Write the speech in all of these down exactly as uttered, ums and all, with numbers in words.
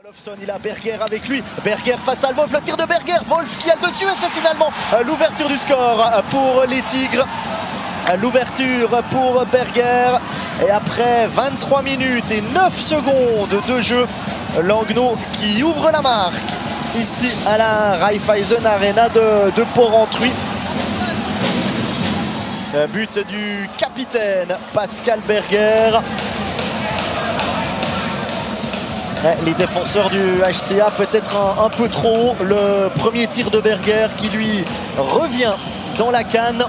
Olofsson, il a Berger avec lui, Berger face à Wolf, le tir de Berger, Wolf qui a le dessus et c'est finalement l'ouverture du score pour les Tigres. L'ouverture pour Berger et après vingt-trois minutes et neuf secondes de jeu, Langnau qui ouvre la marque ici à la Raiffeisen Arena de, de Porrentruy. But du capitaine Pascal Berger. Les défenseurs du H C A peut-être un, un peu trop haut. Le premier tir de Berger qui lui revient dans la canne.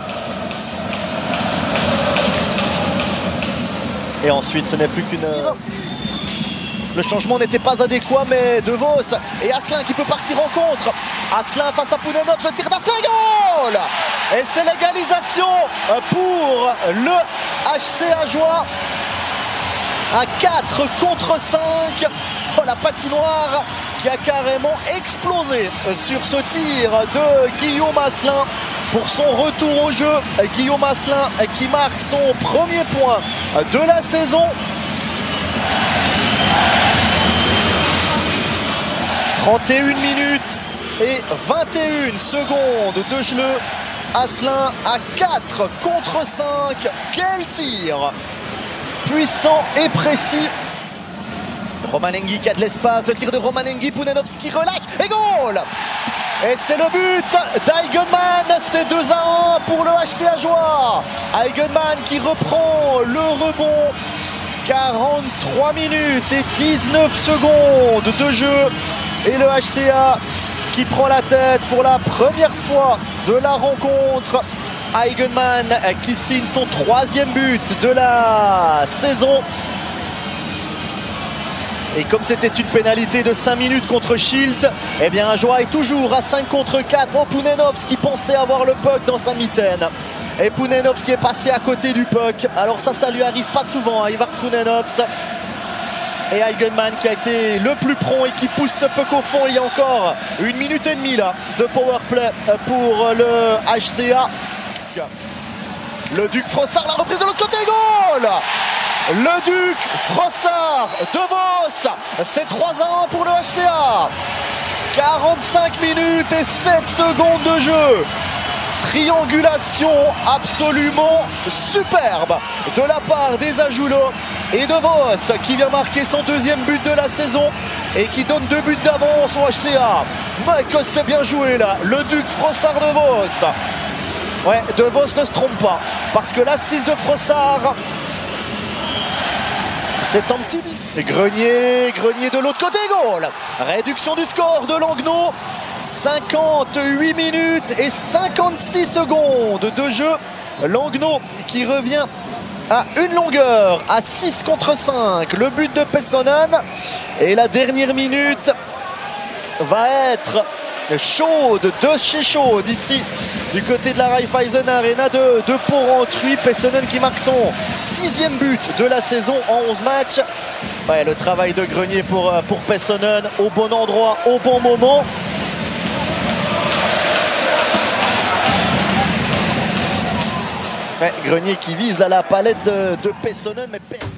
Et ensuite ce n'est plus qu'une... Le changement n'était pas adéquat, mais De Vos et Asselin qui peut partir en contre. Asselin face à Pounenovs, le tir d'Asselin, goal! Et c'est l'égalisation pour le H C Ajoie. À quatre contre cinq. Oh, la patinoire qui a carrément explosé sur ce tir de Guillaume Asselin pour son retour au jeu. Guillaume Asselin qui marque son premier point de la saison. trente et une minutes et vingt et une secondes de jeu. Asselin à quatre contre cinq. Quel tir puissant et précis. Romanengi qui a de l'espace, le tir de Romanengi, Pounenovs qui relâche et goal. Et c'est le but d'Eigenman, c'est deux à un pour le H C Ajoie. Eigenmann qui reprend le rebond. quarante-trois minutes et dix-neuf secondes de jeu. Et le H C A qui prend la tête pour la première fois de la rencontre. Eigenmann qui signe son troisième but de la saison. Et comme c'était une pénalité de cinq minutes contre Schilt, eh bien Ajoie est toujours à cinq contre quatre. Oh, Pounenovs qui pensait avoir le puck dans sa mitaine. Et Pounenovs qui est passé à côté du puck. Alors ça, ça lui arrive pas souvent à Ivar Pounenovs. Et Eigenmann qui a été le plus prompt et qui pousse ce puck au fond. Il y a encore une minute et demie là de powerplay pour le H C A. Le Duc Frossard, la reprise de l'autre côté, goal! Le Duc Frossard de Vos, c'est trois à un pour le H C A. quarante-cinq minutes et sept secondes de jeu. Triangulation absolument superbe de la part des Ajoulots et de Vos qui vient marquer son deuxième but de la saison et qui donne deux buts d'avance au H C A. Mais que c'est bien joué là, le Duc Frossard de Vos. Ouais, De Vos ne se trompe pas parce que l'assist de Frossard, c'est un petit Grenier, Grenier de l'autre côté, goal. Réduction du score de Langnau. cinquante-huit minutes et cinquante-six secondes de jeu. Langnau qui revient à une longueur, à six contre cinq. Le but de Pessonen. Et la dernière minute va être chaude, de chez chaude ici du côté de la Raiffeisen Arena de, de Porrentruy. Pessonen qui marque son sixième but de la saison en onze matchs. Ouais, le travail de Grenier pour, pour Pessonen, au bon endroit, au bon moment. Ouais, Grenier qui vise à la palette de, de Pessonen, mais personne.